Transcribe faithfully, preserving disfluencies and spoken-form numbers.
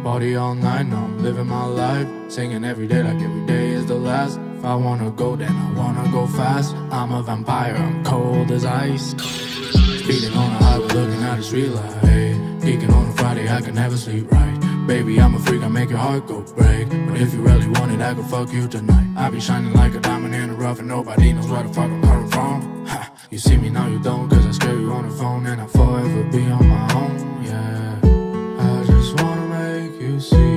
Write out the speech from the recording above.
Party all night, now I'm living my life, singing every day like every day is the last. If I wanna go, then I wanna go fast. I'm a vampire, I'm cold as ice. Speeding on a highway, looking at the street light. Geeking on a Friday, I can never sleep right. Baby, I'm a freak, I make your heart go break. But if you really want it, I could fuck you tonight. I be shining like a diamond in the rough, and nobody knows where the fuck I'm coming from. Ha, you see me now, you don't, cause I scare you on the phone, and I'll forever be on my own, yeah. I just wanna make you see